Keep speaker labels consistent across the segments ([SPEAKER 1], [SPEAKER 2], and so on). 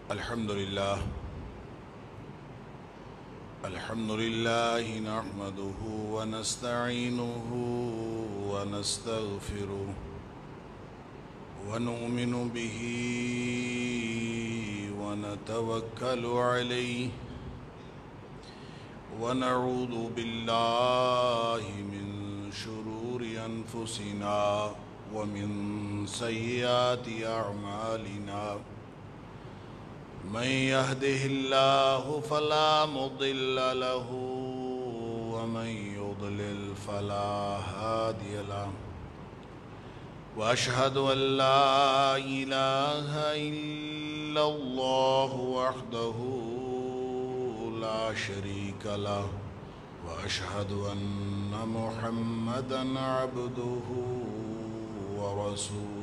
[SPEAKER 1] الحمد لله نحمده ونستعينه ونستغفره ونؤمن به ونتوكل عليه ونعوذ بالله من شرور أنفسنا ومن سيئات أعمالنا من يهده الله فلا مضل له ومن يضلل فلا هادي له وأشهد أن لا إله إلا الله وحده لا شريك له وأشهد أن محمدًا عبده ورسوله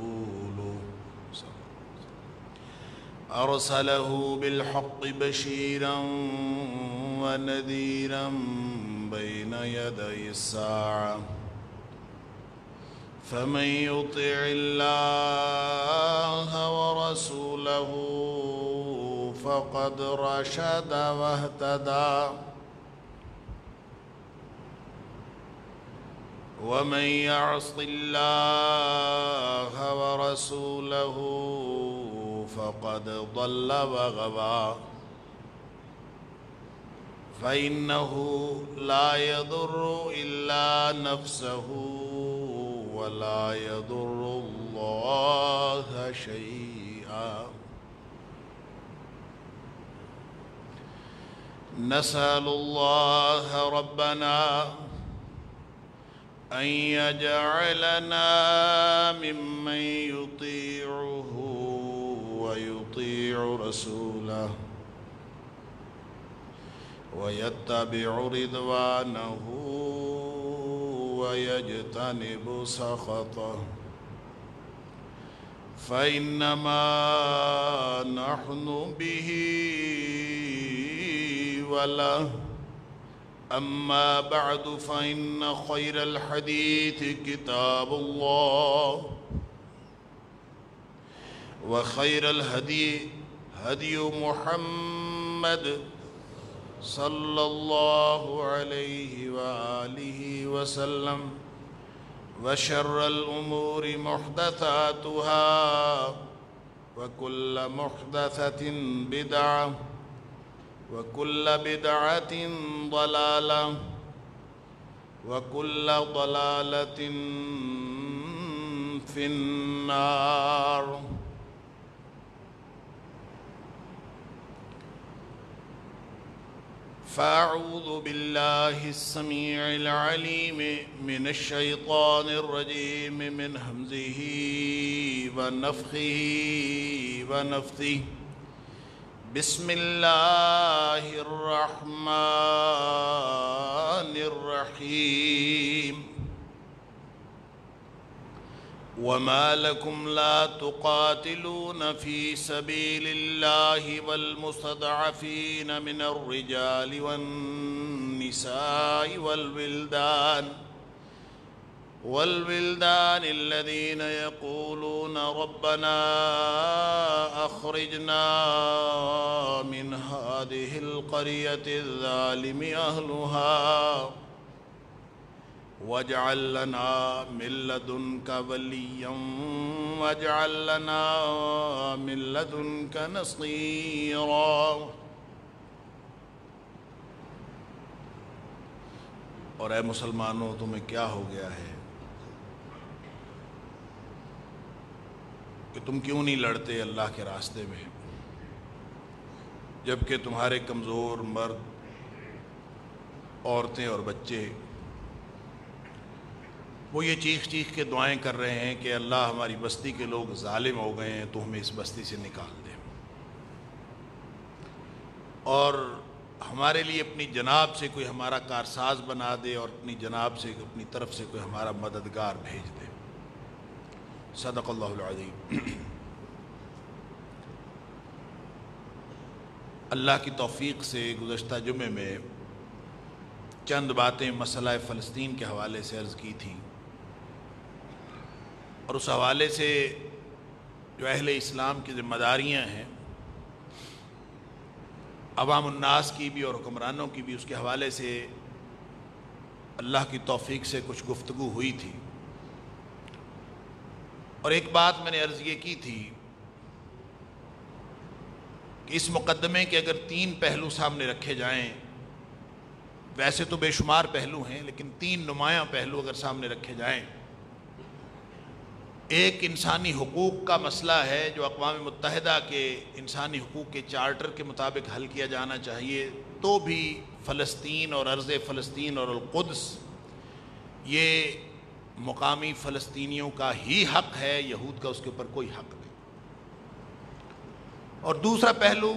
[SPEAKER 1] أرسله بالحق بشيرا ونذيرا بين يدي الساعة فمن يطع الله ورسوله فقد رشد واهتدى ومن يعص الله ورسوله فقد ضل وغوى فإنه لا يضر إلا نفسه ولا يضر الله شيئا نسأل الله ربنا أن يجعلنا ممن يطيعه ويطيع رسوله ويتبع رضوانه ويجتنب سخطه فإنما نحن به وله أما بعد فإن خير الحديث كتاب الله وخير الهدي هدي محمد صلى الله عليه وآله وسلم وشر الأمور محدثاتها وكل محدثة بدعة وكل بدعة ضلالة وكل ضلالة في النار فأعوذ بالله السميع العليم من الشيطان الرجيم من همزه ونفخه ونفثه بسم الله الرحمن الرحيم وما لكم لا تقاتلون في سبيل الله والمستضعفين من الرجال والنساء والولدان الذين يقولون ربنا أخرجنا من هذه القرية الظالم أهلها واجعل لنا من لدنك وليا واجعل لنا من لدنك نصيرا اور اے مسلمانوں تمہیں کیا ہو گیا ہے کہ تم کیوں نہیں لڑتے اللہ کے راستے میں جبکہ تمہارے کمزور مرد عورتیں اور بچے وہ یہ چیخ چیخ کے دعائیں کر رہے ہیں کہ اللہ ہماری بستی کے لوگ ظالم ہو گئے ہیں تو ہمیں اس بستی سے نکال دے اور ہمارے لیے اپنی جناب سے کوئی ہمارا کارساز بنا دے اور اپنی جناب سے اپنی طرف سے کوئی ہمارا مددگار بھیج دے صدق اللہ العظیم اللہ کی توفیق سے گزشتہ جمعے میں چند باتیں مسئلہ فلسطین کے حوالے سے عرض کی تھیں اور اس حوالے سے جو اہل اسلام کی ذمہ داریاں ہیں عوام الناس کی بھی اور حکمرانوں کی بھی اس کے حوالے سے اللہ کی توفیق سے کچھ گفتگو ہوئی تھی، اور ایک بات میں نے عرض یہ کی تھی کہ اس مقدمے کے اگر 3 پہلو سامنے رکھے جائیں، ویسے تو بے شمار پہلو ہیں لیکن 3 نمایاں پہلو اگر سامنے رکھے جائیں، ایک انسانی حقوق کا مسئلہ ہے جو اقوام متحدہ کے انسانی حقوق کے چارٹر کے مطابق حل کیا جانا چاہیے، تو بھی فلسطین اور ارض فلسطین اور القدس یہ مقامی فلسطینیوں کا ہی حق ہے، یہود کا اس کے اوپر کوئی حق نہیں۔ اور دوسرا پہلو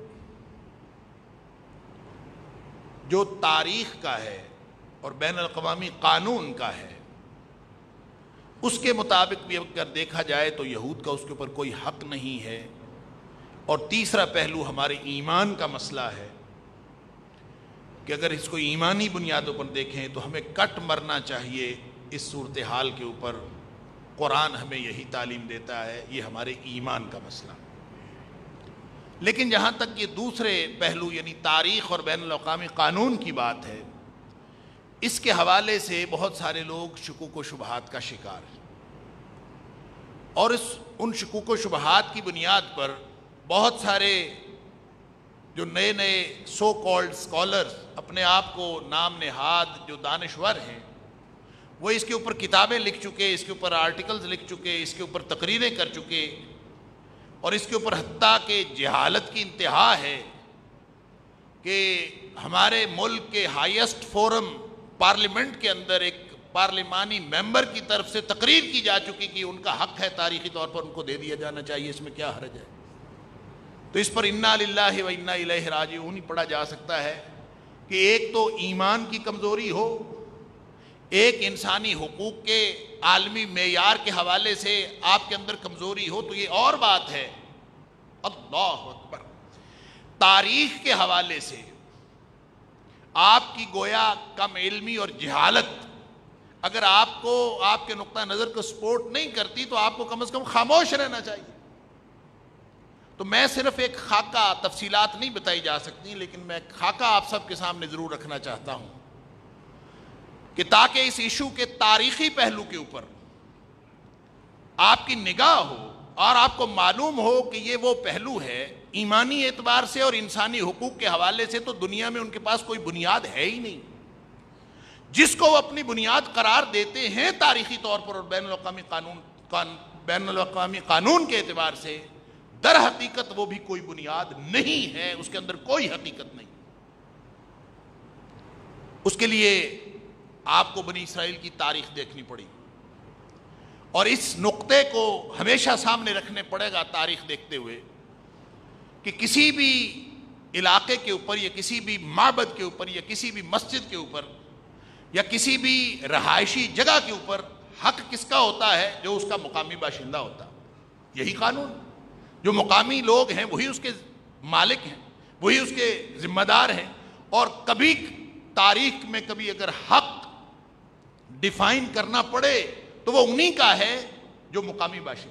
[SPEAKER 1] جو تاریخ کا ہے اور بین الاقوامی قانون کا ہے، اس کے مطابق بھی اگر دیکھا جائے تو یہود کا اس کے اوپر کوئی حق نہیں ہے۔ اور تیسرا پہلو ہمارے ایمان کا مسئلہ ہے کہ اگر اس کو ایمانی بنیادوں پر دیکھیں تو ہمیں کٹ مرنا چاہیے اس صورتحال کے اوپر۔ قرآن ہمیں یہی تعلیم دیتا ہے، یہ ہمارے ایمان کا مسئلہ۔ لیکن جہاں تک یہ دوسرے پہلو یعنی تاریخ اور بین الاقوامی قانون کی بات ہے، اس کے حوالے سے بہت سارے لوگ شکوک و شبہات کا شکار ہیں، اور ان شکوک و شبہات کی بنیاد پر بہت سارے جو نئے نئے سو کالڈ اسکالرز اپنے آپ کو نام نہاد جو دانشور ہیں، وہ اس کے اوپر کتابیں لکھ چکے، اس کے اوپر آرٹیکلز لکھ چکے، اس کے اوپر تقریریں کر چکے، اور اس کے اوپر حتیٰ کہ جہالت کی انتہا ہے کہ ہمارے ملک کے ہائیسٹ فورم پارلیمنٹ کے اندر ایک پارلیمانی ممبر کی طرف سے تقریر کی جا چکی کہ ان کا حق ہے تاریخی طور پر ان کو دے دیا جانا چاہیے، اس میں کیا حرج ہے؟ تو اس پر انا للہ و انا الیہ راجعون ہی پڑھا جا سکتا ہے کہ ایک تو ایمان کی کمزوری ہو، ایک انسانی حقوق کے عالمی معیار کے حوالے سے آپ کے اندر کمزوری ہو، تو یہ اور بات ہے۔ اللہ اکبر! تاریخ کے حوالے سے آپ کی گویا کم علمی اور جہالت اگر آپ کو آپ کے نقطہ نظر کو سپورٹ نہیں کرتی تو آپ کو کم از کم خاموش رہنا چاہیے۔ تو میں صرف ایک خاکہ، تفصیلات نہیں بتائی جا سکتی، لیکن میں خاکہ آپ سب کے سامنے ضرور رکھنا چاہتا ہوں کہ تاکہ اس ایشو کے تاریخی پہلو کے اوپر آپ کی نگاہ ہو اور آپ کو معلوم ہو کہ یہ وہ پہلو ہے ایمانی اعتبار سے اور انسانی حقوق کے حوالے سے تو دنیا میں ان کے پاس کوئی بنیاد ہے ہی نہیں، جس کو وہ اپنی بنیاد قرار دیتے ہیں تاریخی طور پر اور بین الاقوامی قانون کے اعتبار سے، در حقیقت وہ بھی کوئی بنیاد نہیں ہے، اس کے اندر کوئی حقیقت نہیں۔ اس کے لیے آپ کو بنی اسرائیل کی تاریخ دیکھنی پڑی، اور اس نقطے کو ہمیشہ سامنے رکھنے پڑے گا تاریخ دیکھتے ہوئے کہ کسی بھی علاقے کے اوپر یا کسی بھی معبد کے اوپر یا کسی بھی مسجد کے اوپر یا کسی بھی رہائشی جگہ کے اوپر حق کس کا ہوتا ہے؟ جو اس کا مقامی باشندہ ہوتا ہے۔ یہی قانون، جو مقامی لوگ ہیں وہی اس کے مالک ہیں، وہی اس کے ذمہ دار ہیں، اور کبھی تاریخ میں کبھی اگر حق ڈیفائن کرنا پڑے تو وہ انہی کا ہے جو مقامی باشندے۔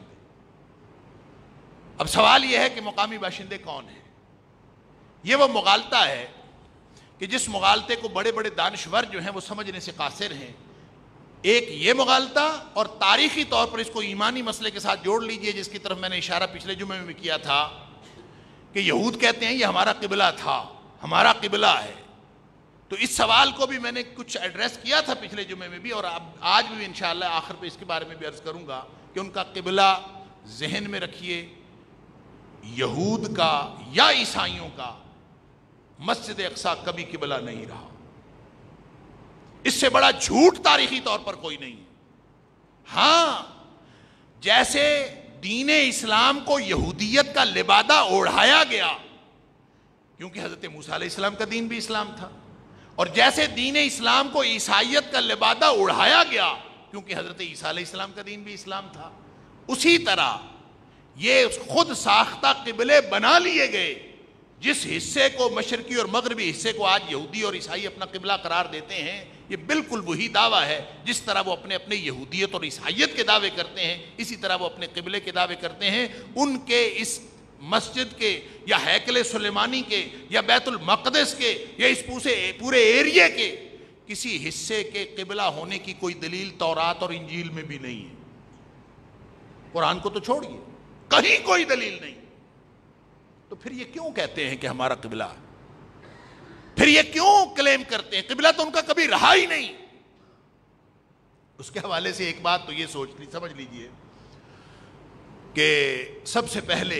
[SPEAKER 1] اب سوال یہ ہے کہ مقامی باشندے کون ہیں؟ یہ وہ مغالطہ ہے کہ جس مغالطے کو بڑے بڑے دانشور جو ہیں وہ سمجھنے سے قاصر ہیں۔ ایک یہ مغالطہ، اور تاریخی طور پر اس کو ایمانی مسئلے کے ساتھ جوڑ لیجئے، جس کی طرف میں نے اشارہ پچھلے جمعے میں بھی کیا تھا کہ یہود کہتے ہیں یہ ہمارا قبلہ تھا، ہمارا قبلہ ہے۔ تو اس سوال کو بھی میں نے کچھ ایڈریس کیا تھا پچھلے جمعے میں بھی، اور اب آج بھی انشاءاللہ آخر پہ اس کے بارے میں بھی عرض کروں گا کہ ان کا قبلہ ذہن میں رکھیے، یہود کا یا عیسائیوں کا مسجد اقصی کبھی قبلہ نہیں رہا۔ اس سے بڑا جھوٹ تاریخی طور پر کوئی نہیں ہے۔ ہاں، جیسے دین اسلام کو یہودیت کا لبادہ اوڑھایا گیا، کیونکہ حضرت موسیٰ علیہ السلام کا دین بھی اسلام تھا، اور جیسے دین اسلام کو عیسائیت کا لبادہ اوڑھایا گیا کیونکہ حضرت عیسیٰ علیہ السلام کا دین بھی اسلام تھا، اسی طرح یہ خود ساختہ قبلے بنا لیے گئے۔ جس حصے کو، مشرقی اور مغربی حصے کو آج یہودی اور عیسائی اپنا قبلہ قرار دیتے ہیں، یہ بالکل وہی دعویٰ ہے جس طرح وہ اپنے اپنے یہودیت اور عیسائیت کے دعوے کرتے ہیں، اسی طرح وہ اپنے قبلے کے دعوے کرتے ہیں۔ ان کے اس مسجد کے یا ہیکل سلیمانی کے یا بیت المقدس کے یا اس پورے ایریے کے کسی حصے کے قبلہ ہونے کی کوئی دلیل تورات اور انجیل میں بھی نہیں ہے. قرآن کو تو چھوڑیے، کہیں کوئی دلیل نہیں. تو پھر یہ کیوں کہتے ہیں کہ ہمارا قبلہ ہے؟ پھر یہ کیوں کلیم کرتے ہیں؟ قبلہ تو ان کا کبھی رہا ہی نہیں. اس کے حوالے سے ایک بات تو یہ سمجھ لیجئے کہ سب سے پہلے،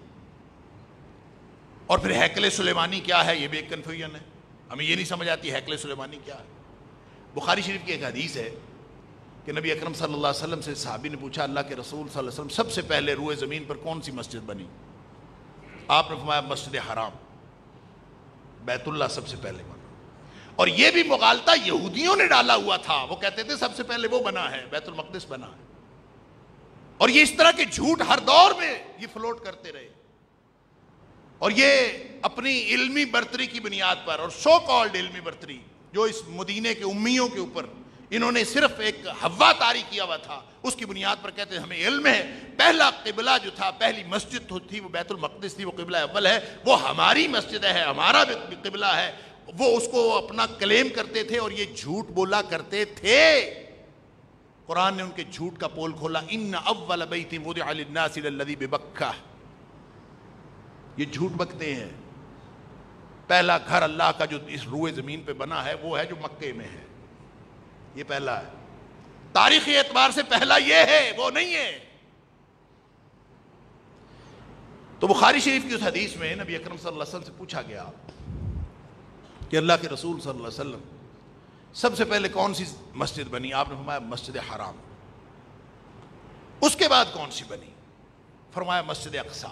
[SPEAKER 1] اور پھر ہیکل سلیمانی کیا ہے یہ بھی ایک کنفیوژن ہے. ہمیں یہ نہیں سمجھ آتی ہیکل سلیمانی کیا ہے. بخاری شریف کی ایک حدیث ہے کہ نبی اکرم صلی اللہ علیہ وسلم سے صحابی نے پوچھا اللہ کے رسول صلی اللہ علیہ وسلم سب سے پہلے روئے زمین پر کون سی مسجد بنی؟ آپ نے فرمایا مسجد حرام، بیت اللہ سب سے پہلے بنا. اور یہ بھی مغالطہ یہودیوں نے ڈالا ہوا تھا. وہ کہتے تھے سب سے پہلے وہ بنا ہے، بیت المقدس بنا ہے. اور یہ اس طرح کے جھوٹ ہر دور میں یہ فلوٹ کرتے رہے. اور یہ اپنی علمی برتری کی بنیاد پر، اور سو کالڈ علمی برتری جو اس مدینے کے امیوں کے اوپر انہوں نے صرف ایک ہوا طاری کیا ہوا تھا، اس کی بنیاد پر کہتے ہیں ہمیں علم ہے. پہلا قبلہ جو تھا، پہلی مسجد تھی وہ بیت المقدس تھی، وہ قبلہ اول ہے، وہ ہماری مسجد ہے، ہمارا قبلہ ہے. وہ اس کو اپنا کلیم کرتے تھے اور یہ جھوٹ بولا کرتے تھے. قرآن نے ان کے جھوٹ کا پول کھولا. ان اول بیت وضع للناس للذی ببکہ. یہ جھوٹ بکتے ہیں. پہلا گھر اللہ کا جو اس روئے زمین پہ بنا ہے وہ ہے جو مکے میں ہے. یہ پہلا ہے. تاریخی اعتبار سے پہلا یہ ہے، وہ نہیں ہے. تو بخاری شریف کی اس حدیث میں نبی اکرم صلی اللہ علیہ وسلم سے پوچھا گیا کہ اللہ کے رسول صلی اللہ علیہ وسلم سب سے پہلے کون سی مسجد بنی؟ آپ نے فرمایا مسجد حرام. اس کے بعد کون سی بنی؟ فرمایا مسجد اقصی.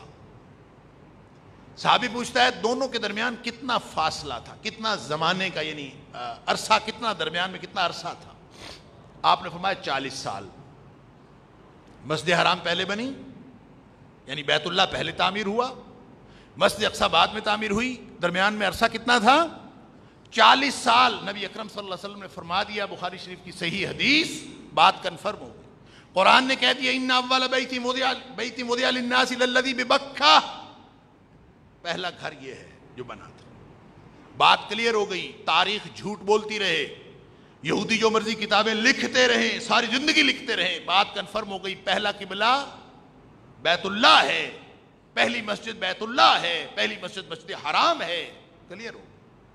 [SPEAKER 1] صحابی پوچھتا ہے دونوں کے درمیان کتنا فاصلہ تھا، کتنا زمانے کا، یعنی عرصہ کتنا، درمیان میں کتنا عرصہ تھا؟ آپ نے فرمایا 40 سال. مسجد حرام پہلے بنی، یعنی بیت اللہ پہلے تعمیر ہوا، مسجد اقصی بعد میں تعمیر ہوئی، درمیان میں عرصہ کتنا تھا؟ 40 سال. نبی اکرم صلی اللہ علیہ وسلم نے فرما دیا، بخاری شریف کی صحیح حدیث، بات کنفرم ہو گئی. قرآن نے کہہ دیا ان اول بیت وضع للناس للذی ببکہ. پہلا گھر یہ ہے جو بنا تھا. بات کلیئر ہو گئی. تاریخ جھوٹ بولتی رہے، یہودی جو مرضی کتابیں لکھتے رہیں، ساری زندگی لکھتے رہیں، بات کنفرم ہو گئی. پہلا قبلہ بیت اللہ ہے، پہلی مسجد بیت اللہ ہے، پہلی مسجد مسجد حرام ہے. کلیئر ہو.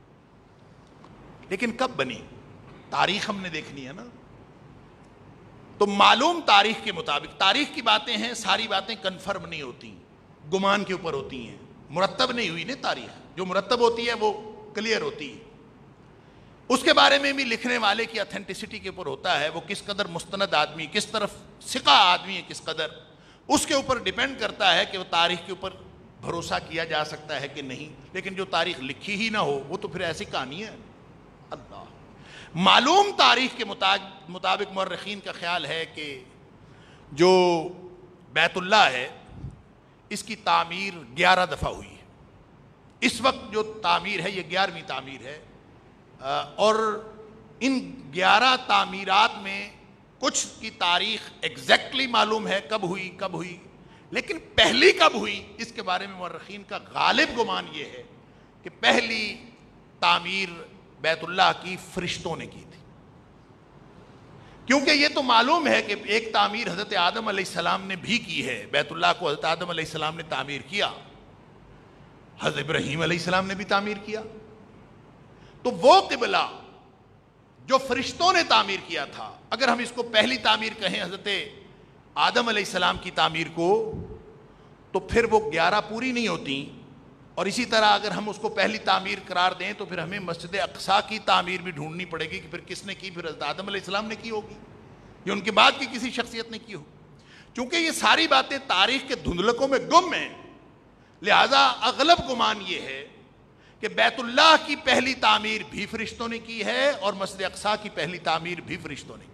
[SPEAKER 1] لیکن کب بنی؟ تاریخ ہم نے دیکھنی ہے نا. تو معلوم تاریخ کے مطابق، تاریخ کی باتیں ہیں، ساری باتیں کنفرم نہیں ہوتی، گمان کے اوپر ہوتی ہیں، مرتب نہیں ہوئی نا تاریخ. جو مرتب ہوتی ہے وہ کلیئر ہوتی ہے. اس کے بارے میں بھی لکھنے والے کی اتھینٹسٹی کے اوپر ہوتا ہے، وہ کس قدر مستند آدمی، کس طرف ثقہ آدمی ہے، کس قدر، اس کے اوپر ڈیپینڈ کرتا ہے کہ وہ تاریخ کے اوپر بھروسہ کیا جا سکتا ہے کہ نہیں. لیکن جو تاریخ لکھی ہی نہ ہو وہ تو پھر ایسی کہانی ہے. اللہ معلوم تاریخ کے مطابق مورخین کا خیال ہے کہ جو بیت اللہ ہے اس کی تعمیر 11 دفعہ ہوئی ہے. اس وقت جو تعمیر ہے یہ 11ویں تعمیر ہے. اور ان 11 تعمیرات میں کچھ کی تاریخ ایگزیکٹلی معلوم ہے کب ہوئی، لیکن پہلی کب ہوئی اس کے بارے میں مورخین کا غالب گمان یہ ہے کہ پہلی تعمیر بیت اللہ کی فرشتوں نے کی تھی. کیونکہ یہ تو معلوم ہے کہ ایک تعمیر حضرت آدم علیہ السلام نے بھی کی ہے. بیت اللہ کو حضرت آدم علیہ السلام نے تعمیر کیا، حضرت ابراہیم علیہ السلام نے بھی تعمیر کیا. تو وہ قبلہ جو فرشتوں نے تعمیر کیا تھا، اگر ہم اس کو پہلی تعمیر کہیں حضرت آدم علیہ السلام کی تعمیر کو، تو پھر وہ 11 پوری نہیں ہوتی. اور اسی طرح اگر ہم اس کو پہلی تعمیر قرار دیں تو پھر ہمیں مسجد اقصی کی تعمیر بھی ڈھونڈنی پڑے گی کہ پھر کس نے کی. پھر حضرت آدم علیہ السلام نے کی ہوگی یا ان کے بعد کی کسی شخصیت نے کی ہو. چونکہ یہ ساری باتیں تاریخ کے دھندلکوں میں گم ہیں، لہذا اغلب گمان یہ ہے کہ بیت اللہ کی پہلی تعمیر بھی فرشتوں نے کی ہے اور مسجد اقصی کی پہلی تعمیر بھی فرشتوں نے کی.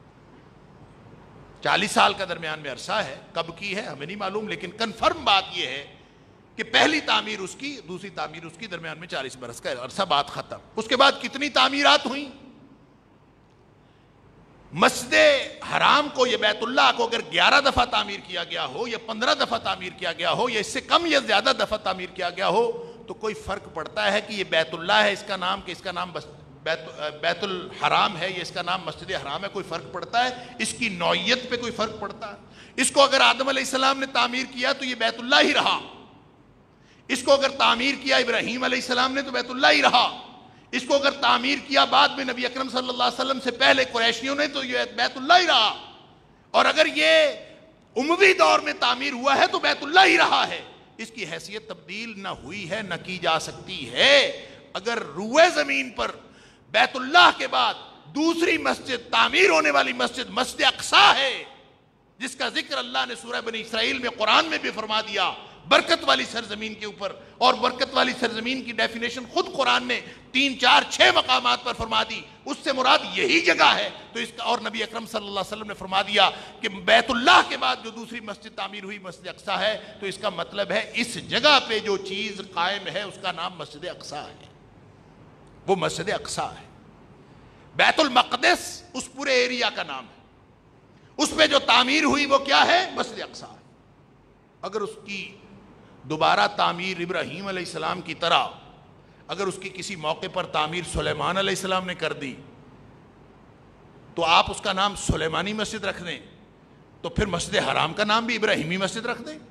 [SPEAKER 1] 40 سال کا درمیان میں عرصہ ہے. کب کی ہے ہمیں نہیں معلوم، لیکن کنفرم بات یہ ہے کہ پہلی تعمیر اس کی، دوسری تعمیر اس کی، درمیان میں 40 برس کا عرصہ. بات ختم. اس کے بعد کتنی تعمیرات ہوئیں؟ مسجد حرام کو یا بیت اللہ کو اگر 11 دفعہ تعمیر کیا گیا ہو یا 15 دفعہ تعمیر کیا گیا ہو یا اس سے کم یا زیادہ دفعہ تعمیر کیا گیا ہو تو کوئی فرق پڑتا ہے کہ یہ بیت اللہ ہے اس کا نام کہ اس کا نام بیت الحرام ہے یا اس کا نام مسجد حرام ہے؟ کوئی فرق پڑتا ہے؟ اس کی نوعیت پہ کوئی فرق پڑتا ہے؟ اس کو اگر آدم علیہ السلام نے تعمیر کیا تو یہ بیت اللہ ہی رہا، اس کو اگر تعمیر کیا ابراہیم علیہ السلام نے تو بیت اللہ ہی رہا، اس کو اگر تعمیر کیا بعد میں نبی اکرم صلی اللہ علیہ وسلم سے پہلے قریشیوں نے تو یہ بیت اللہ ہی رہا، اور اگر یہ اموی دور میں تعمیر ہوا ہے تو بیت اللہ ہی رہا ہے۔ اس کی حیثیت تبدیل نہ ہوئی ہے نہ کی جا سکتی ہے۔ اگر روئے زمین پر بیت اللہ کے بعد دوسری مسجد تعمیر ہونے والی مسجد مسجد اقصی ہے، جس کا ذکر اللہ نے سورہ بنی اسرائیل میں قرآن میں بھی فرما دیا، برکت والی سرزمین کے اوپر، اور برکت والی سرزمین کی ڈیفینیشن خود قرآن نے 3 4 6 مقامات پر فرما دی، اس سے مراد یہی جگہ ہے تو اس کا، اور نبی اکرم صلی اللہ علیہ وسلم نے فرما دیا کہ بیت اللہ کے بعد جو دوسری مسجد تعمیر ہوئی مسجد اقصی ہے، تو اس کا مطلب ہے اس جگہ پہ جو چیز قائم ہے اس کا نام مسجد اقصی ہے، وہ مسجد اقصی ہے۔ بیت المقدس اس پورے ایریا کا نام ہے، اس پہ جو تعمیر ہوئی وہ کیا ہے؟ مسجد اقصی ہے۔ اگر اس کی دوبارہ تعمیر ابراہیم علیہ السلام کی طرح اگر اس کی کسی موقع پر تعمیر سلیمان علیہ السلام نے کر دی تو آپ اس کا نام سلیمانی مسجد رکھ دیں، تو پھر مسجد حرام کا نام بھی ابراہیمی مسجد رکھ دیں،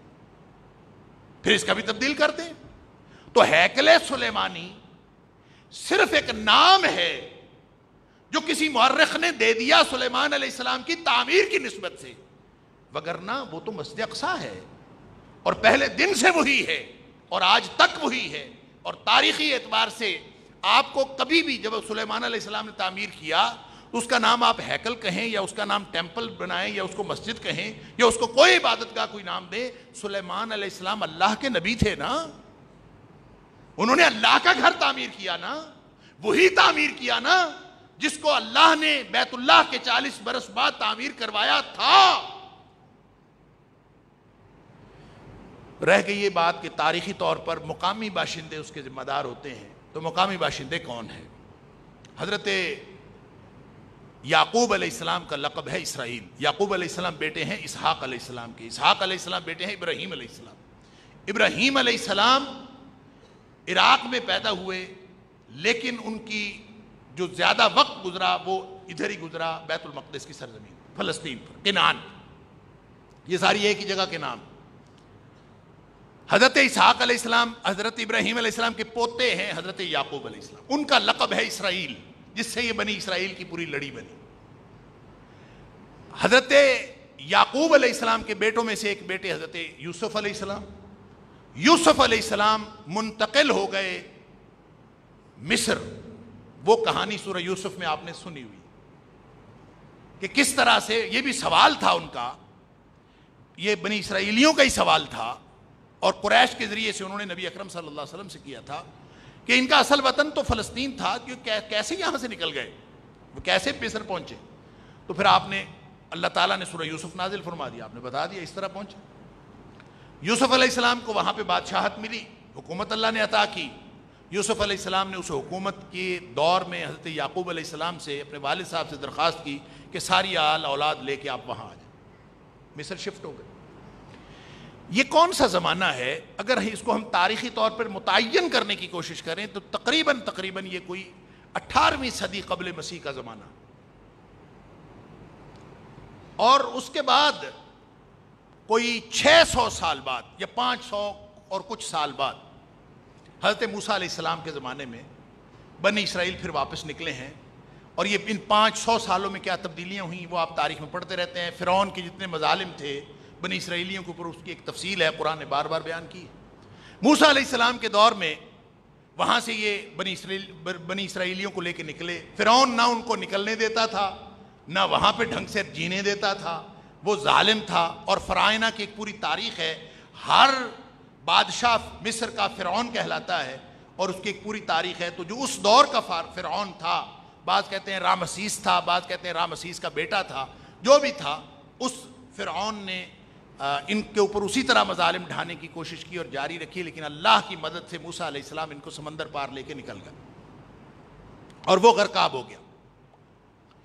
[SPEAKER 1] پھر اس کا بھی تبدیل کر دیں۔ تو ہیکل سلیمانی صرف ایک نام ہے جو کسی مورخ نے دے دیا سلیمان علیہ السلام کی تعمیر کی نسبت سے، وگرنہ وہ تو مسجد اقصی ہے اور پہلے دن سے وہی ہے اور آج تک وہی ہے، اور تاریخی اعتبار سے آپ کو کبھی بھی جب سلیمان علیہ السلام نے تعمیر کیا تو اس کا نام آپ ہیکل کہیں یا اس کا نام ٹیمپل بنائیں یا اس کو مسجد کہیں یا اس کو کوئی عبادت کا کوئی نام دیں، سلیمان علیہ السلام اللہ کے نبی تھے نا، انہوں نے اللہ کا گھر تعمیر کیا نا، وہی تعمیر کیا نا جس کو اللہ نے بیت اللہ کے 40 برس بعد تعمیر کروایا تھا۔ رہ گئی یہ بات کہ تاریخی طور پر مقامی باشندے اس کے ذمہ دار ہوتے ہیں، تو مقامی باشندے کون ہیں؟ حضرت یعقوب علیہ السلام کا لقب ہے اسرائیل۔ یعقوب علیہ السلام بیٹے ہیں اسحاق علیہ السلام کے، اسحاق علیہ السلام بیٹے ہیں ابراہیم علیہ السلام۔ ابراہیم علیہ السلام عراق میں پیدا ہوئے، لیکن ان کی جو زیادہ وقت گزرا وہ ادھر ہی گزرا، بیت المقدس کی سرزمین، فلسطین پر، کنعان۔ یہ ساری ایک ہی جگہ کے نام۔ حضرت اسحاق علیہ السلام حضرت ابراہیم علیہ السلام کے پوتے ہیں حضرت یعقوب علیہ السلام، ان کا لقب ہے اسرائیل، جس سے یہ بنی اسرائیل کی پوری لڑی بنی۔ حضرت یعقوب علیہ السلام کے بیٹوں میں سے ایک بیٹے حضرت یوسف علیہ السلام، یوسف علیہ السلام منتقل ہو گئے مصر۔ وہ کہانی سورہ یوسف میں آپ نے سنی ہوئی کہ کس طرح سے، یہ بھی سوال تھا ان کا، یہ بنی اسرائیلیوں کا ہی سوال تھا، اور قریش کے ذریعے سے انہوں نے نبی اکرم صلی اللہ علیہ وسلم سے کیا تھا کہ ان کا اصل وطن تو فلسطین تھا، کیسے یہاں سے نکل گئے، وہ کیسے مصر پہنچے؟ تو پھر آپ نے، اللہ تعالیٰ نے سورہ یوسف نازل فرما دیا، آپ نے بتا دیا اس طرح پہنچے۔ یوسف علیہ السلام کو وہاں پہ بادشاہت ملی، حکومت اللہ نے عطا کی۔ یوسف علیہ السلام نے اس حکومت کے دور میں حضرت یعقوب علیہ السلام سے، اپنے والد صاحب سے درخواست کی کہ ساری آل اولاد لے کے آپ وہاں آ جائیں، مصر شفٹ ہو گئے۔ یہ کون سا زمانہ ہے؟ اگر اس کو ہم تاریخی طور پر متعین کرنے کی کوشش کریں تو تقریباً یہ کوئی 18ویں صدی قبل مسیح کا زمانہ، اور اس کے بعد کوئی 600 سال بعد یا 500 اور کچھ سال بعد حضرت موسیٰ علیہ السلام کے زمانے میں بنی اسرائیل پھر واپس نکلے ہیں، اور یہ ان 500 سالوں میں کیا تبدیلیاں ہوئیں وہ آپ تاریخ میں پڑھتے رہتے ہیں۔ فرعون کے جتنے مظالم تھے بنی اسرائیلیوں کے اوپر، اس کی ایک تفصیل ہے، قرآن نے بار بار بیان کی۔ موسیٰ علیہ السلام کے دور میں وہاں سے یہ بنی اسرائیلیوں کو لے کے نکلے، فرعون نہ ان کو نکلنے دیتا تھا، نہ وہاں پہ ڈھنگ سے جینے دیتا تھا، وہ ظالم تھا۔ اور فرعونہ کی ایک پوری تاریخ ہے، ہر بادشاہ مصر کا فرعون کہلاتا ہے، اور اس کی ایک پوری تاریخ ہے۔ تو جو اس دور کا فرعون تھا، بعض کہتے ہیں رامسیس تھا، بعض کہتے ہیں رامسیس کا بیٹا تھا، جو بھی تھا، اس فرعون نے ان کے اوپر اسی طرح مظالم ڈھانے کی کوشش کی اور جاری رکھی، لیکن اللہ کی مدد سے موسیٰ علیہ السلام ان کو سمندر پار لے کے نکل گئے اور وہ غرقاب ہو گیا۔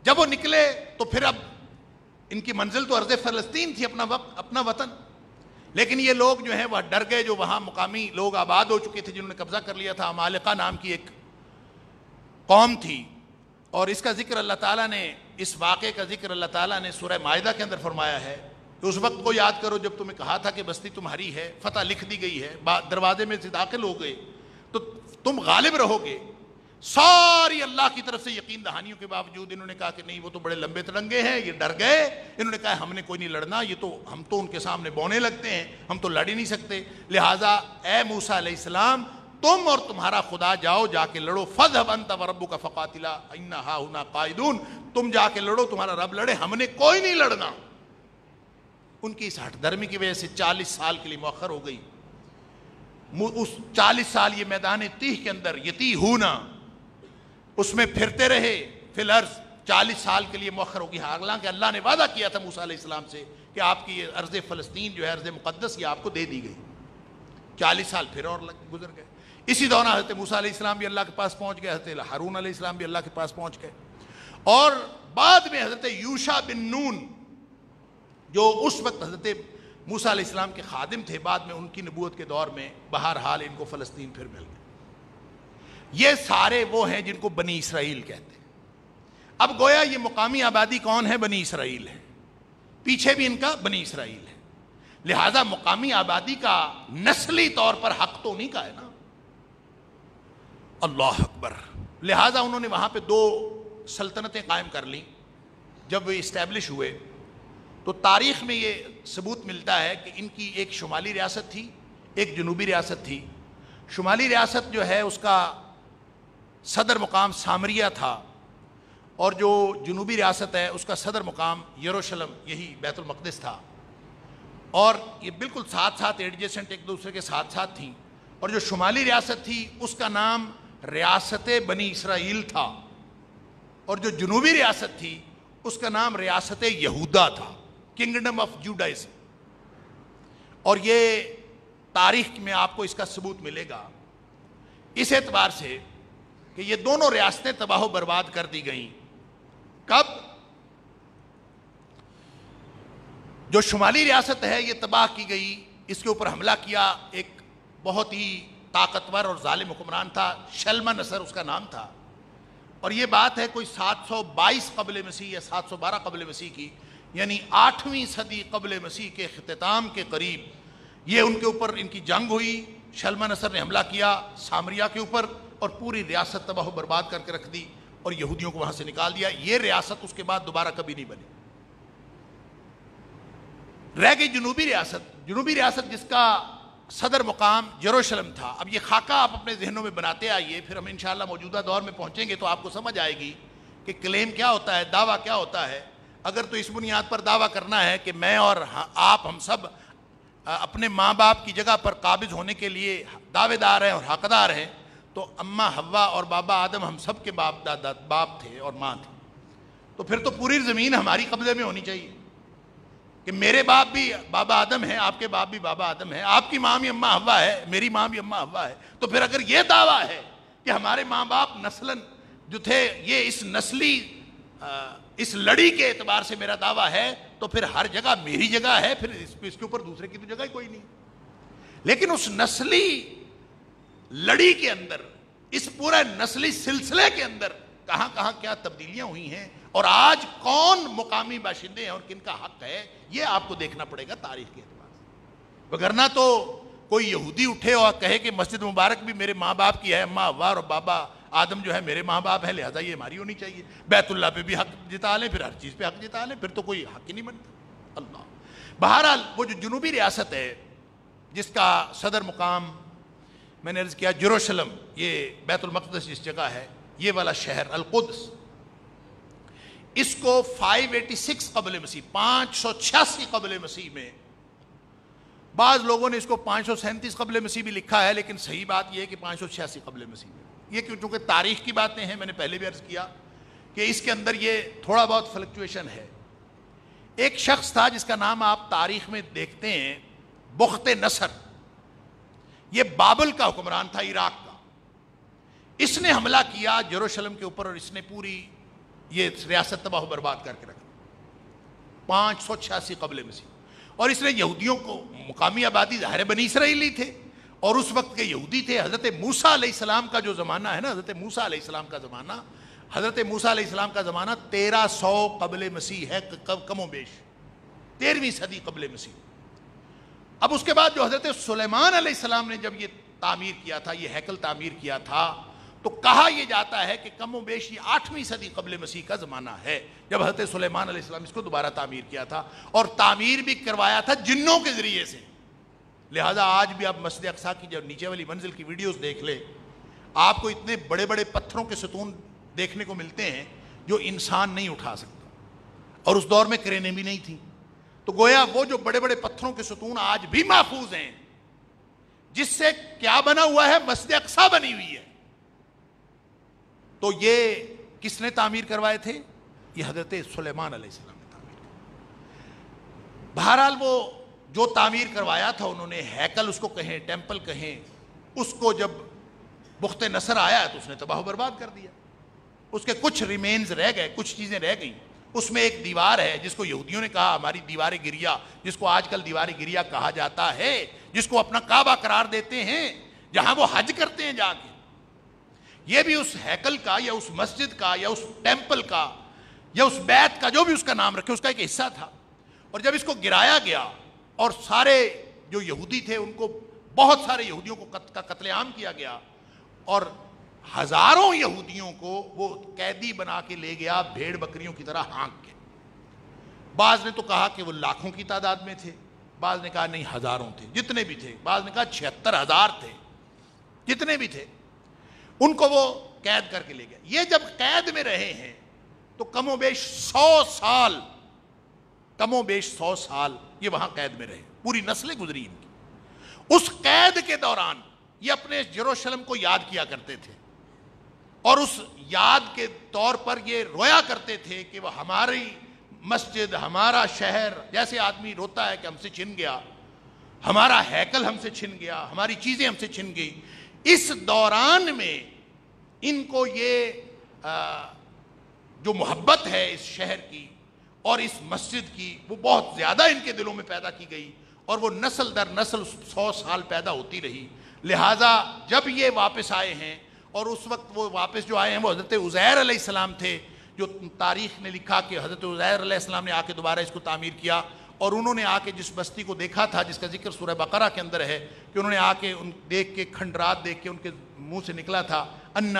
[SPEAKER 1] جب وہ نکلے تو پھر اب ان کی منزل تو ارض فلسطین تھی، اپنا وطن، لیکن یہ لوگ جو ہیں وہ ڈر گئے، جو وہاں مقامی لوگ آباد ہو چکے تھے جنہوں نے قبضہ کر لیا تھا۔ عمالقہ نام کی ایک قوم تھی، اور اس کا ذکر اللہ تعالیٰ نے، اس واقعے کا ذکر اللہ تعالیٰ نے سورہ مائدہ کے اندر فرمایا ہے کہ اس وقت کو یاد کرو جب تمہیں کہا تھا کہ بستی تمہاری ہے، فتح لکھ دی گئی ہے، دروازے میں سے داخل ہو گئے تو تم غالب رہو گے۔ ساری اللہ کی طرف سے یقین دہانیوں کے باوجود انہوں نے کہا کہ نہیں، وہ تو بڑے لمبے ترنگے ہیں، یہ ڈر گئے۔ انہوں نے کہا ہم نے کوئی نہیں لڑنا، ہم تو ان کے سامنے بونے لگتے ہیں، ہم تو لڑ ہی نہیں سکتے، لہٰذا اے موسیٰ علیہ السلام تم اور تمہارا خدا جاؤ، جا کے لڑو، فَاذْهَبْ أَنْتَ وَرَبُّكَ فَقَاتِلَا إِنَّا هَاهُنَا قَاعِدُونَ، تم جا کے لڑو، تمہارا رب لڑے، ہم نے کوئی نہیں لڑنا۔ ان کی اس ہٹ درمی کی وجہ سے 40 سال کے لیے مؤخر ہو گئی۔ اس 40 سال یہ میدان تیہ کے اندر یتیہونا، اس میں پھرتے رہے فی الارض، 40 سال کے لیے مؤخر ہوگی، حالانکہ اللہ نے وعدہ کیا تھا موسیٰ علیہ السلام سے کہ آپ کی یہ ارض فلسطین جو ہے، ارض مقدس، یہ آپ کو دے دی گئی۔ 40 سال پھر اور گزر گئے۔ اسی دوران حضرت موسیٰ علیہ السلام بھی اللہ کے پاس پہنچ گئے، حضرت ہارون علیہ السلام بھی اللہ کے پاس پہنچ گئے، اور بعد میں حضرت یوشع بن نون جو اس وقت حضرت موسیٰ علیہ السلام کے خادم تھے، بعد میں ان کی نبوت کے دور میں بہرحال ان کو فلسطین پھر مل گئی۔ یہ سارے وہ ہیں جن کو بنی اسرائیل کہتے ہیں۔ اب گویا یہ مقامی آبادی کون ہے؟ بنی اسرائیل ہے، پیچھے بھی ان کا بنی اسرائیل ہے، لہذا مقامی آبادی کا نسلی طور پر حق تو نہیں کا ہے نا۔ اللہ اکبر۔ لہذا انہوں نے وہاں پہ 2 سلطنتیں قائم کر لیں۔ جب وہ اسٹیبلش ہوئے تو تاریخ میں یہ ثبوت ملتا ہے کہ ان کی ایک شمالی ریاست تھی، ایک جنوبی ریاست تھی۔ شمالی ریاست جو ہے اس کا صدر مقام سامریہ تھا، اور جو جنوبی ریاست ہے اس کا صدر مقام یروشلم، یہی بیت المقدس تھا، اور یہ بالکل ساتھ ساتھ ایڈجسنٹ ایک دوسرے کے ساتھ ساتھ تھیں۔ اور جو شمالی ریاست تھی اس کا نام ریاست بنی اسرائیل تھا، اور جو جنوبی ریاست تھی اس کا نام ریاست یہودا تھا، کنگڈم آف جوڈائزم۔ اور یہ تاریخ میں آپ کو اس کا ثبوت ملے گا اس اعتبار سے کہ یہ دونوں ریاستیں تباہ و برباد کر دی گئیں۔ کب؟ جو شمالی ریاست ہے یہ تباہ کی گئی، اس کے اوپر حملہ کیا ایک بہت ہی طاقتور اور ظالم حکمران تھا، شلمنصر اس کا نام تھا، اور یہ بات ہے کوئی 722 قبل مسیح یا 712 قبل مسیح کی، یعنی 8ویں صدی قبل مسیح کے اختتام کے قریب یہ ان کے اوپر ان کی جنگ ہوئی۔ شلمنصر نے حملہ کیا سامریہ کے اوپر اور پوری ریاست تباہ و برباد کر کے رکھ دی اور یہودیوں کو وہاں سے نکال دیا۔ یہ ریاست اس کے بعد دوبارہ کبھی نہیں بنی، رہ گئی جنوبی ریاست۔ جنوبی ریاست جس کا صدر مقام یروشلم تھا۔ اب یہ خاکہ آپ اپنے ذہنوں میں بناتے آئیے، پھر ہم انشاءاللہ موجودہ دور میں پہنچیں گے تو آپ کو سمجھ آئے گی کہ کلیم کیا ہوتا ہے، دعویٰ کیا ہوتا ہے۔ اگر تو اس بنیاد پر دعویٰ کرنا ہے کہ میں اور آپ ہم سب اپنے ماں باپ کی جگہ پر قابض ہونے کے لیے دعوے دار ہیں اور حقدار ہیں، تو اماں حوا اور بابا آدم ہم سب کے باپ تھے اور ماں تھے، تو پھر تو پوری زمین ہماری قبضے میں ہونی چاہیے کہ میرے باپ بھی بابا آدم ہیں، آپ کے باپ بھی بابا آدم ہیں، آپ کی ماں بھی اماں حوا ہے، میری ماں بھی اماں حوا ہے۔ تو پھر اگر یہ دعویٰ ہے کہ ہمارے ماں باپ نسلاً جو تھے، یہ اس نسلی اس لڑی کے اعتبار سے میرا دعویٰ ہے، تو پھر ہر جگہ میری جگہ ہے، پھر اس کے اوپر دوسرے کی تو جگہ ہی کوئی نہیں۔ لیکن اس نسلی لڑی کے اندر، اس پورے نسلی سلسلے کے اندر کہاں کہاں کیا تبدیلیاں ہوئی ہیں، اور آج کون مقامی باشندے ہیں اور کن کا حق ہے، یہ آپ کو دیکھنا پڑے گا تاریخ کے اعتبار سے۔ وگرنہ تو کوئی یہودی اٹھے اور کہے کہ مسجد مبارک بھی میرے ماں باپ کی ہے، اماں حوا اور بابا آدم جو ہے میرے ماں باپ ہیں، لہذا یہ ہماری ہونی چاہیے، بیت اللہ پہ بھی حق جتا لیں، پھر ہر چیز پہ حق جتا لیں، پھر تو کوئی حق ہی نہیں بنتا۔ اللہ۔ بہرحال وہ جو جنوبی ریاست ہے جس کا صدر مقام میں نے عرض کیا یروشلم، یہ بیت المقدس جس جگہ ہے، یہ والا شہر القدس، اس کو 586 قبل مسیح 586 قبل مسیح میں، بعض لوگوں نے اس کو 537 قبل مسیح بھی لکھا ہے، لیکن صحیح بات یہ ہے کہ 586 قبل مسیح میں۔ یہ چونکہ تاریخ کی باتیں ہیں، میں نے پہلے بھی عرض کیا کہ اس کے اندر یہ تھوڑا بہت فلکچویشن ہے۔ ایک شخص تھا جس کا نام آپ تاریخ میں دیکھتے ہیں، بخت نصر، یہ بابل کا حکمران تھا، عراق کا۔ اس نے حملہ کیا یروشلم کے اوپر، اور اس نے پوری یہ ریاست تباہ و برباد کر کے رکھ 586 قبل مسیح. اور اس نے یہودیوں کو, مقامی آبادی ظاہر بنی اسرائیلی تھے اور اس وقت کے یہودی تھے. حضرت موسیٰ علیہ السلام کا جو زمانہ ہے نا, حضرت موسیٰ علیہ السلام کا زمانہ, حضرت موسیٰ علیہ السلام کا زمانہ 1300 قبل مسیح ہے, کم و بیش 13ویں صدی قبل مسیح. اب اس کے بعد جو حضرت سلیمان علیہ السلام نے جب یہ تعمیر کیا تھا, یہ ہیکل تعمیر کیا تھا, تو کہا یہ جاتا ہے کہ کم و بیش یہ 8ویں صدی قبل مسیح کا زمانہ ہے جب حضرت سلیمان علیہ السلام اس کو دوبارہ تعمیر کیا تھا, اور تعمیر بھی کروایا تھا جنوں کے ذریعے سے. لہذا آج بھی آپ مسجد اقصیٰ کی جو نیچے والی منزل کی ویڈیوز دیکھ لیں, آپ کو اتنے بڑے بڑے پتھروں کے ستون دیکھنے کو ملتے ہیں جو انسان نہیں اٹھا سکتا, اور اس دور میں کرینیں بھی نہیں تھیں. تو گویا وہ جو بڑے بڑے پتھروں کے ستون آج بھی محفوظ ہیں, جس سے کیا بنا ہوا ہے, مسجد اقصیٰ بنی ہوئی ہے. تو یہ کس نے تعمیر کروائے تھے؟ یہ حضرت سلیمان علیہ السلام نے تعمیر کروائے. بہرحال وہ جو تعمیر کروایا تھا انہوں نے, ہیکل اس کو کہیں, ٹیمپل کہیں, اس کو جب بخت نصر آیا تو اس نے تباہ و برباد کر دیا. اس کے کچھ ریمینز رہ گئے, کچھ چیزیں رہ گئیں. اس میں ایک دیوار ہے جس کو یہودیوں نے کہا ہماری دیوار گریا, جس کو آج کل دیوار گریا کہا جاتا ہے, جس کو اپنا کعبہ قرار دیتے ہیں, جہاں وہ حج کرتے ہیں جا کے. یہ بھی اس ہیکل کا یا اس مسجد کا یا اس ٹیمپل کا یا اس بیت کا, جو بھی اس کا نام رکھے, اس کا ایک حصہ تھا. اور جب اس کو گرایا گیا اور سارے جو یہودی تھے ان کو, بہت سارے یہودیوں کو قتل عام کیا گیا, اور ہزاروں یہودیوں کو وہ قیدی بنا کے لے گیا بھیڑ بکریوں کی طرح ہانک کے. بعض نے تو کہا کہ وہ لاکھوں کی تعداد میں تھے, بعض نے کہا نہیں ہزاروں تھے, جتنے بھی تھے. بعض نے کہا 76,000 تھے, جتنے بھی تھے ان کو وہ قید کر کے لے گیا. یہ جب قید میں رہے ہیں تو کم و بیش 100 سال, کم و بیش 100 سال یہ وہاں قید میں رہے, پوری نسلیں گزری ان کی. اس قید کے دوران یہ اپنے یروشلم کو یاد کیا کرتے تھے, اور اس یاد کے طور پر یہ رویا کرتے تھے کہ وہ ہماری مسجد, ہمارا شہر, جیسے آدمی روتا ہے کہ ہم سے چھن گیا, ہمارا ہیکل ہم سے چھن گیا, ہماری چیزیں ہم سے چھن گئی. اس دوران میں ان کو یہ جو محبت ہے اس شہر کی اور اس مسجد کی, وہ بہت زیادہ ان کے دلوں میں پیدا کی گئی, اور وہ نسل در نسل 100 سال پیدا ہوتی رہی. لہٰذا جب یہ واپس آئے ہیں, اور اس وقت وہ واپس جو آئے ہیں وہ حضرت عزیر علیہ السلام تھے, جو تاریخ نے لکھا کہ حضرت عزیر علیہ السلام نے آ کے دوبارہ اس کو تعمیر کیا, اور انہوں نے آ کے جس بستی کو دیکھا تھا جس کا ذکر سورہ بقرہ کے اندر ہے, کہ انہوں نے آ کے دیکھ کے, کھنڈرات دیکھ کے ان کے منہ سے نکلا تھا انا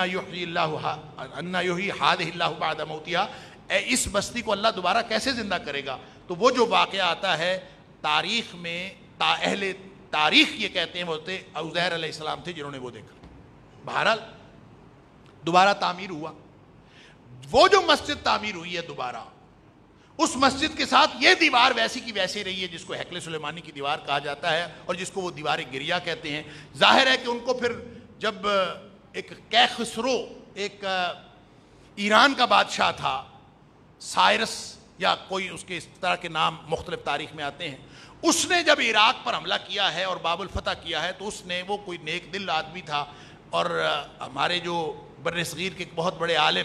[SPEAKER 1] یحیی ہذہ اللہ بعد موتہا, اس بستی کو اللہ دوبارہ کیسے زندہ کرے گا. تو وہ جو واقعہ آتا ہے تاریخ میں, اہل تاریخ یہ کہتے ہیں وہ عزیر علیہ السلام تھے جنہوں نے وہ دیکھا. بہرحال دوبارہ تعمیر ہوا. وہ جو مسجد تعمیر ہوئی ہے دوبارہ, اس مسجد کے ساتھ یہ دیوار ویسی کی ویسی رہی ہے, جس کو ہیکل سلیمانی کی دیوار کہا جاتا ہے, اور جس کو وہ دیوار گریا کہتے ہیں. ظاہر ہے کہ ان کو پھر جب ایک کیخسرو, ایک ایران کا بادشاہ تھا, سائرس یا کوئی اس کے اس طرح کے نام مختلف تاریخ میں آتے ہیں, اس نے جب عراق پر حملہ کیا ہے اور باب الفتح کیا ہے, تو اس نے, وہ کوئی نیک دل آدمی تھا, اور ہمارے جو بر صغیر کے ایک بہت بڑے عالم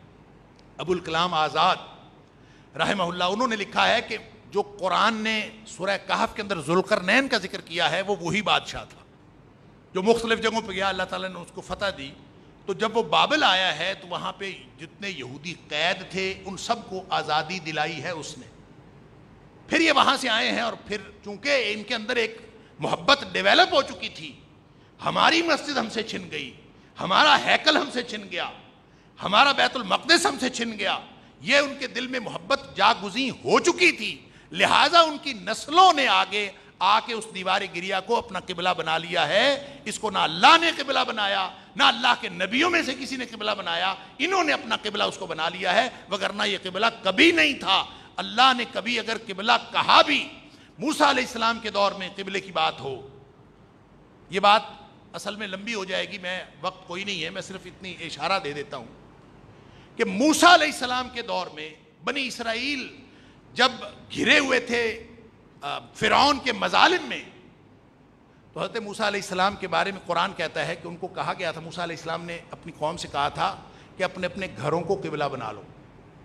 [SPEAKER 1] ابو الکلام آزاد رحمہ اللہ, انہوں نے لکھا ہے کہ جو قرآن نے سورہ کہف کے اندر ذوالقرنین کا ذکر کیا ہے وہ وہی بادشاہ تھا جو مختلف جگہوں پہ گیا, اللہ تعالیٰ نے اس کو فتح دی. تو جب وہ بابل آیا ہے تو وہاں پہ جتنے یہودی قید تھے ان سب کو آزادی دلائی ہے اس نے. پھر یہ وہاں سے آئے ہیں, اور پھر چونکہ ان کے اندر ایک محبت ڈیولپ ہو چکی تھی, ہماری مسجد ہم سے چھن گئی, ہمارا ہیکل ہم سے چھن گیا, ہمارا بیت المقدس ہم سے چھن گیا, یہ ان کے دل میں محبت جاگزیں ہو چکی تھی. لہٰذا ان کی نسلوں نے آگے آ کے اس دیوار گریا کو اپنا قبلہ بنا لیا ہے. اس کو نہ اللہ نے قبلہ بنایا, نہ اللہ کے نبیوں میں سے کسی نے قبلہ بنایا, انہوں نے اپنا قبلہ اس کو بنا لیا ہے, وگرنہ یہ قبلہ کبھی نہیں تھا. اللہ نے کبھی اگر قبلہ کہا بھی, موسیٰ علیہ السلام کے دور میں قبلے کی بات ہو, یہ بات اصل میں لمبی ہو جائے گی, میں وقت کوئی نہیں ہے, میں صرف اتنی اشارہ دے دیتا ہوں کہ موسیٰ علیہ السلام کے دور میں بنی اسرائیل جب گھرے ہوئے تھے فرعون کے مظالم میں, تو حضرت موسیٰ علیہ السلام کے بارے میں قرآن کہتا ہے کہ ان کو کہا گیا تھا, موسیٰ علیہ السلام نے اپنی قوم سے کہا تھا کہ اپنے اپنے گھروں کو قبلہ بنا لو.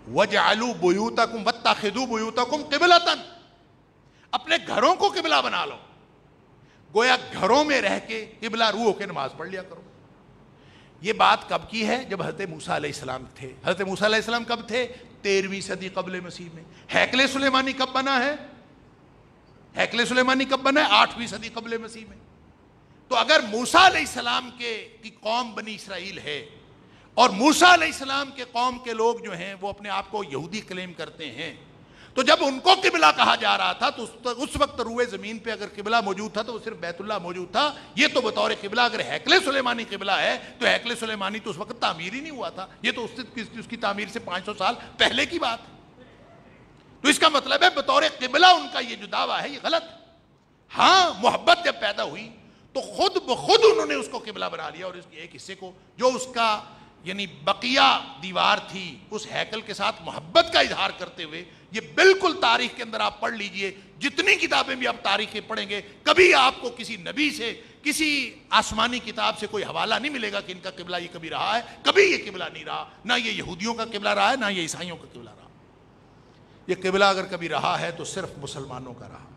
[SPEAKER 1] وَجْعَلُوا بُيُوتَكُمْ وَاتَّخِذُوا بُيُوتَكُمْ قِبْلَةً، اپنے گھروں کو قبلہ بنا لو، گویا گھروں میں رہ کے قبلہ رو ہو کے نماز پڑھ لیا کرو۔ یہ بات کب کی ہے؟ جب حضرت موسیٰ علیہ السلام تھے۔ حضرت موسیٰ علیہ السلام کب تھے؟ 13ویں صدی قبل مسیح میں۔ ہیکل سلیمانی کب بنا ہے؟ ہیکل سلیمانی کب بنا ہے؟ 8ویں صدی قبل مسیح میں۔ تو اگر موسیٰ علیہ السلام کی قوم بنی اسرائیل ہے، اور موسیٰ علیہ السلام کے قوم کے لوگ جو ہیں وہ اپنے آپ کو یہودی کلیم کرتے ہیں، تو جب ان کو قبلہ کہا جا رہا تھا تو اس وقت روئے زمین پہ اگر قبلہ موجود تھا تو وہ صرف بیت اللہ موجود تھا۔ یہ تو بطور قبلہ اگر ہیکل سلیمانی قبلہ ہے تو ہیکل سلیمانی تو اس وقت تعمیر ہی نہیں ہوا تھا، یہ تو اس کی تعمیر سے 500 سال پہلے کی بات ہے۔ تو اس کا مطلب ہے بطور قبلہ ان کا یہ جو دعویٰ ہے یہ غلط۔ ہاں، محبت جب پیدا ہوئی تو خود بخود انہوں نے اس کو قبلہ بنا لیا، اور اس کے ایک حصے کو جو اس کا یعنی بقیہ دیوار تھی اس ہیکل کے ساتھ محبت کا اظہار کرتے ہوئے، یہ بالکل تاریخ کے اندر آپ پڑھ لیجئے، جتنی کتابیں بھی آپ تاریخیں پڑھیں گے، کبھی آپ کو کسی نبی سے کسی آسمانی کتاب سے کوئی حوالہ نہیں ملے گا کہ ان کا قبلہ یہ کبھی رہا ہے۔ کبھی یہ قبلہ نہیں رہا، نہ یہ یہودیوں کا قبلہ رہا ہے، نہ یہ عیسائیوں کا قبلہ رہا۔ یہ قبلہ اگر کبھی رہا ہے تو صرف مسلمانوں کا رہا،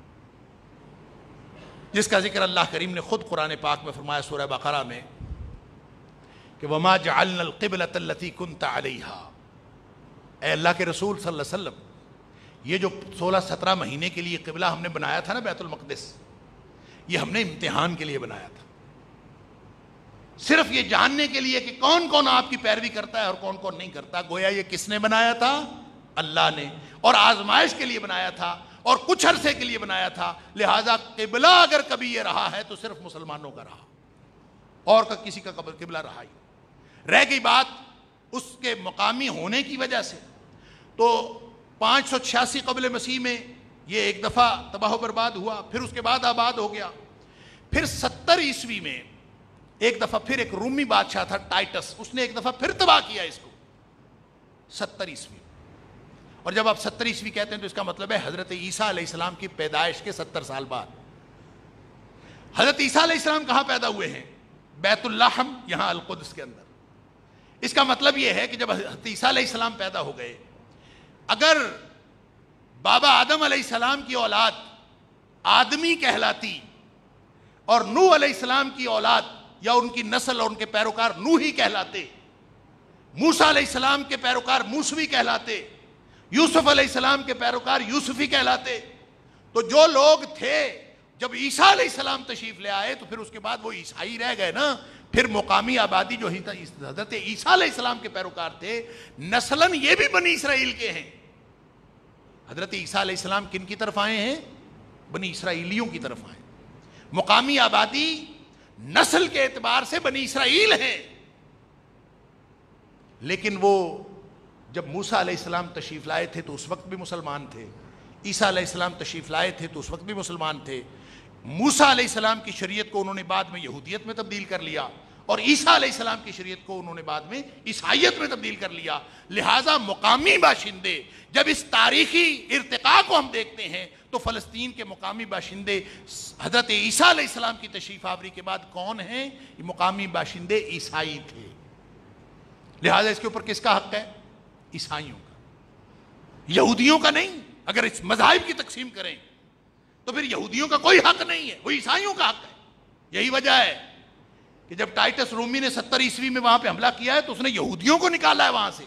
[SPEAKER 1] جس کا ذکر اللہ کریم نے خود قرآن پاک میں فرمایا سورہ بقرہ میں کہ وَمَا جَعَلْنَا الْقِبْلَةَ الَّتِي كُنْتَ عَلَيْهَا، اے اللہ کے رسول صلی اللہ علیہ وسلم، یہ جو 16-17 مہینے کے لیے قبلہ ہم نے بنایا تھا نا بیت المقدس، یہ ہم نے امتحان کے لیے بنایا تھا، صرف یہ جاننے کے لیے کہ کون کون آپ کی پیروی کرتا ہے اور کون کون نہیں کرتا۔ گویا یہ کس نے بنایا تھا؟ اللہ نے، اور آزمائش کے لیے بنایا تھا اور کچھ عرصے کے لیے بنایا تھا۔ لہٰذا قبلہ اگر کبھی یہ رہا ہے تو صرف مسلمانوں کا رہا، اور کسی کا قبلہ رہا ہی۔ رہ گئی بات اس کے مقامی ہونے کی وجہ سے، تو 586 قبل مسیح میں یہ ایک دفعہ تباہ و برباد ہوا، پھر اس کے بعد آباد ہو گیا۔ پھر 70 عیسوی میں ایک دفعہ پھر ایک رومی بادشاہ تھا ٹائٹس، اس نے ایک دفعہ پھر تباہ کیا اس کو 70 عیسوی۔ اور جب آپ 70 عیسوی کہتے ہیں تو اس کا مطلب ہے حضرت عیسیٰ علیہ السلام کی پیدائش کے 70 سال بعد۔ حضرت عیسیٰ علیہ السلام کہاں پیدا ہوئے ہیں؟ بیت اللحم، یہاں القدس کے اندر۔ اس کا مطلب یہ ہے کہ جب حضرت عیسیٰ علیہ السلام پیدا ہو گئے، اگر بابا آدم علیہ السلام کی اولاد آدمی کہلاتی اور نوح علیہ السلام کی اولاد یا ان کی نسل اور ان کے پیروکار نوحی کہلاتے، موسیٰ علیہ السلام کے پیروکار موسوی کہلاتے، یوسف علیہ السلام کے پیروکار یوسفی کہلاتے، تو جو لوگ تھے جب عیسیٰ علیہ السلام تشریف لے آئے تو پھر اس کے بعد وہ عیسائی رہ گئے نا۔ پھر مقامی آبادی جو حضرت عیسیٰ علیہ السلام کے پیروکار تھے، نسلاً یہ بھی بنی اسرائیل کے ہیں۔ حضرت عیسیٰ علیہ السلام کن کی طرف آئے ہیں؟ بنی اسرائیلیوں کی طرف آئے۔ مقامی آبادی نسل کے اعتبار سے بنی اسرائیل ہیں، لیکن وہ جب موسیٰ علیہ السلام تشریف لائے تھے تو اس وقت بھی مسلمان تھے، عیسیٰ علیہ السلام تشریف لائے تھے تو اس وقت بھی مسلمان تھے۔ موسیٰ علیہ السلام کی شریعت کو انہوں نے بعد میں یہودیت میں تبدیل کر لیا، اور عیسیٰ علیہ السلام کی شریعت کو انہوں نے بعد میں عیسائیت میں تبدیل کر لیا۔ لہٰذا مقامی باشندے جب اس تاریخی ارتقاء کو ہم دیکھتے ہیں تو فلسطین کے مقامی باشندے حضرت عیسیٰ علیہ السلام کی تشریف آوری کے بعد کون ہیں؟ یہ مقامی باشندے عیسائی تھے۔ لہٰذا اس کے اوپر کس کا حق ہے؟ عیسائیوں کا، یہودیوں کا نہیں۔ اگر اس مذاہب کی تقسیم کریں تو پھر یہودیوں کا کوئی حق نہیں ہے، وہ عیسائیوں کا حق ہے۔ یہی وجہ ہے کہ جب ٹائٹس رومی نے 70 عیسوی میں وہاں پہ حملہ کیا ہے تو اس نے یہودیوں کو نکالا ہے وہاں سے،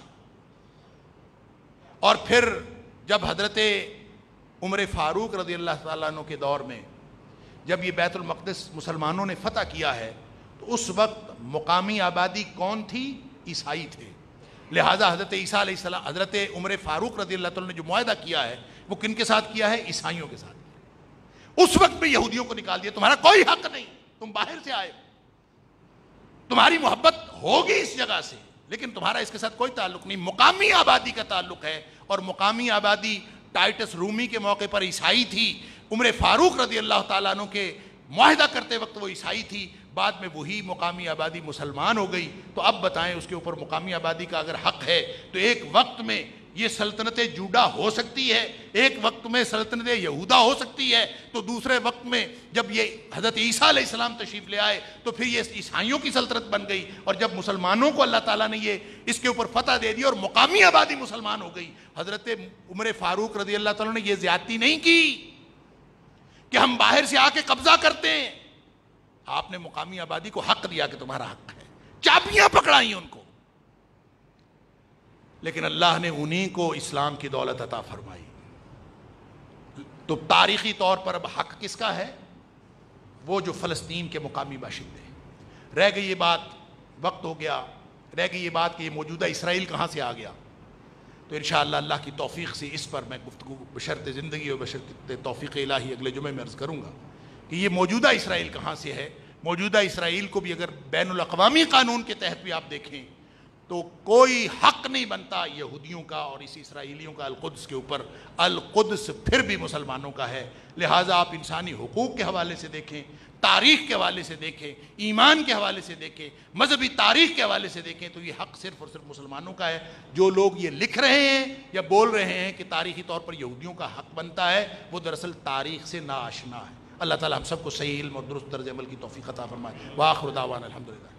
[SPEAKER 1] اور پھر جب حضرت عمر فاروق رضی اللہ تعالیٰ عنہ کے دور میں جب یہ بیت المقدس مسلمانوں نے فتح کیا ہے تو اس وقت مقامی آبادی کون تھی؟ عیسائی تھے۔ لہٰذا حضرت عیسیٰ علیہ السلام، حضرت عمر فاروق رضی اللہ تعالیٰ نے جو معاہدہ کیا ہے وہ کن کے ساتھ کیا ہے؟ عیسائیوں کے ساتھ۔ اس وقت بھی یہودیوں کو نکال دیا، تمہارا کوئی حق نہیں، تم باہر سے آئے، تمہاری محبت ہوگی اس جگہ سے لیکن تمہارا اس کے ساتھ کوئی تعلق نہیں، مقامی آبادی کا تعلق ہے۔ اور مقامی آبادی ٹائٹس رومی کے موقع پر عیسائی تھی، عمر فاروق رضی اللہ تعالیٰ عنہ کے معاہدہ کرتے وقت وہ عیسائی تھی، بعد میں وہی مقامی آبادی مسلمان ہو گئی۔ تو اب بتائیں اس کے اوپر مقامی آبادی کا اگر حق ہے تو ایک وقت میں یہ سلطنت جوڈا ہو سکتی ہے، ایک وقت میں سلطنت یہودا ہو سکتی ہے، تو دوسرے وقت میں جب یہ حضرت عیسیٰ علیہ السلام تشریف لے آئے تو پھر یہ عیسائیوں کی سلطنت بن گئی، اور جب مسلمانوں کو اللہ تعالیٰ نے یہ اس کے اوپر فتح دے دی اور مقامی آبادی مسلمان ہو گئی. حضرت عمر فاروق رضی اللہ تعالیٰ نے یہ زیادتی نہیں کی کہ ہم باہر سے آ کے قبضہ کرتے ہیں. آپ نے مقامی آبادی کو حق دیا کہ تمہارا حق ہے، چابیاں پکڑائیں ان کو. لیکن اللہ نے انہی کو اسلام کی دولت عطا فرمائی. تو تاریخی طور پر اب حق کس کا ہے؟ وہ جو فلسطین کے مقامی باشندے. رہ گئی یہ بات، وقت ہو گیا، رہ گئی یہ بات کہ یہ موجودہ اسرائیل کہاں سے آ گیا. تو انشاءاللہ اللہ کی توفیق سے اس پر میں گفتگو بشرط زندگی اور بشرط توفیق الہی اگلے جمعے میں عرض کروں گا کہ یہ موجودہ اسرائیل کہاں سے ہے. موجودہ اسرائیل کو بھی اگر بین الاقوامی قانون کے تحت بھی آپ دیکھیں تو کوئی حق نہیں بنتا یہودیوں کا اور اس اسرائیلیوں کا القدس کے اوپر. القدس پھر بھی مسلمانوں کا ہے. لہٰذا آپ انسانی حقوق کے حوالے سے دیکھیں، تاریخ کے حوالے سے دیکھیں، ایمان کے حوالے سے دیکھیں، مذہبی تاریخ کے حوالے سے دیکھیں تو یہ حق صرف اور صرف مسلمانوں کا ہے. جو لوگ یہ لکھ رہے ہیں یا بول رہے ہیں کہ تاریخی طور پر یہودیوں کا حق بنتا ہے، وہ دراصل تاریخ سے ناآشنا ہے. اللہ تعالی ہم سب کو صحیح علم اور درست طرز عمل کی توفیق عطا فرمائے. وآخر دعوانا الحمدللہ.